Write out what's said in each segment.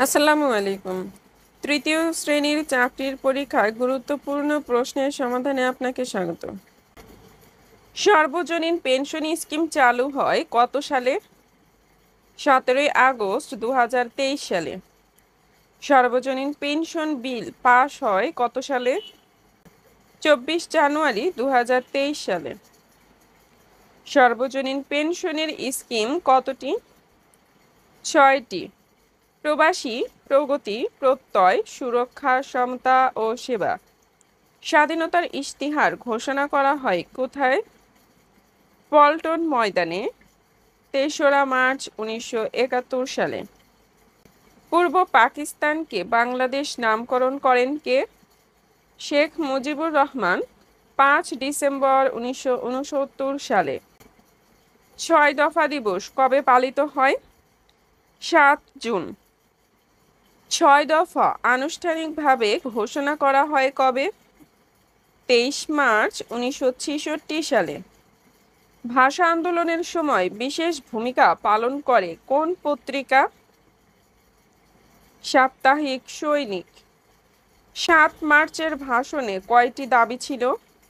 আসসালামু আলাইকুম। তৃতীয় শ্রেণীর চাকরির পরীক্ষায় গুরুত্বপূর্ণ প্রশ্নের সমাধানে আপনাকে স্বাগত। সর্বজনীন পেনশন স্কিম চালু হয় কত সালে? 17 আগস্ট 2023 সালে। সর্বজনীন পেনশন বিল পাশ হয় কত সালে? 24 জানুয়ারি 2023 সালে। সর্বজনীন পেনশনের স্কিম কতটি? 6টি। প্রবাসী, প্রগতি, প্রত্যয়, সুরক্ষা, সমতা ও সেবা। স্বাধীনতার ইশতিহার ঘোষণা করা হয় কোথায়? পল্টন ময়দানে, 3রা মার্চ 1971 সালে। পূর্ব পাকিস্তানকে বাংলাদেশ নামকরণ করেন কে? শেখ মুজিবুর রহমান, 5 ডিসেম্বর 1969 সালে। 6 দফা দিবস কবে পালিত হয়? 7 জুন। 6 দফা আনুষ্ঠানিকভাবে ঘোষণা করা হয় কবে? 23 মার্চ 1966 সালে। ভাষা আন্দোলনের সময় বিশেষ ভূমিকা পালন করে কোন পত্রিকা? সাপ্তাহিক সৈনিক। 7 মার্চের ভাষণে কয়টি দাবি ছিল?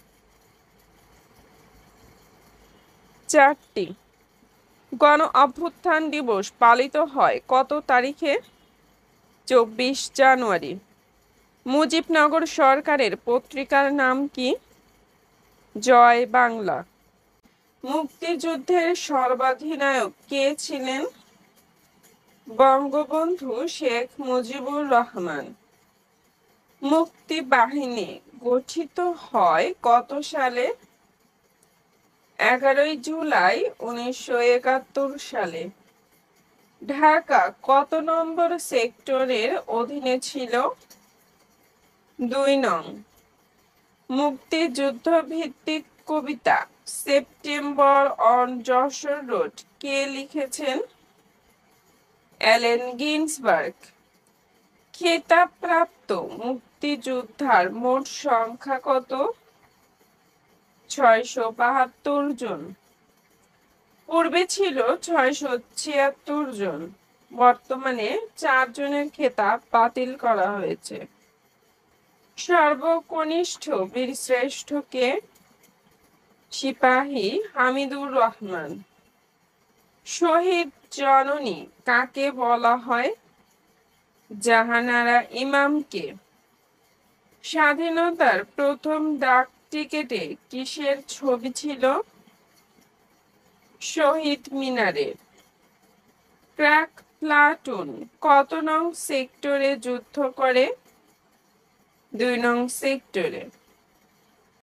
4টি। গণ অভ্যুত্থান দিবস পালিত হয় কত তারিখে? 24 জানুয়ারি। মুজিবনগর সরকারের পত্রিকার নাম কি? জয় বাংলা। মুক্তিযুদ্ধের সর্বাধিনায়ক কে ছিলেন? বঙ্গবন্ধু শেখ মুজিবুর রহমান। মুক্তিবাহিনী গঠিত হয় কত সালে? 11 জুলাই 1971 সালে। ঢাকা কত নম্বর সেক্টরের অধীনে ছিল? 2 নং। মুক্তিযুদ্ধ ভিত্তিক কবিতা সেপ্টেম্বর অন যশোর রোড কে লিখেছেন? Allen Ginsberg. খেতাবপ্রাপ্ত মুক্তিযোদ্ধার মোট সংখ্যা কত? 672 জন। পূর্বে ছিল 676 জন। বর্তমানে 4 জনের খেতাব বাতিল করা হয়েছে। সর্বকনিষ্ঠ বীরশ্রেষ্ঠ কে? সিপাহী হামিদুর রহমান। শহীদ জননী কাকে বলা হয়? জাহানারা ইমামকে। স্বাধীনতার প্রথম ডাক টিকেটে কিসের ছবি ছিল? শহীদ মিনারের। ক্র্যাক প্লাটুন কত নং সেক্টরে যুদ্ধ করে? 2 নং সেক্টরে।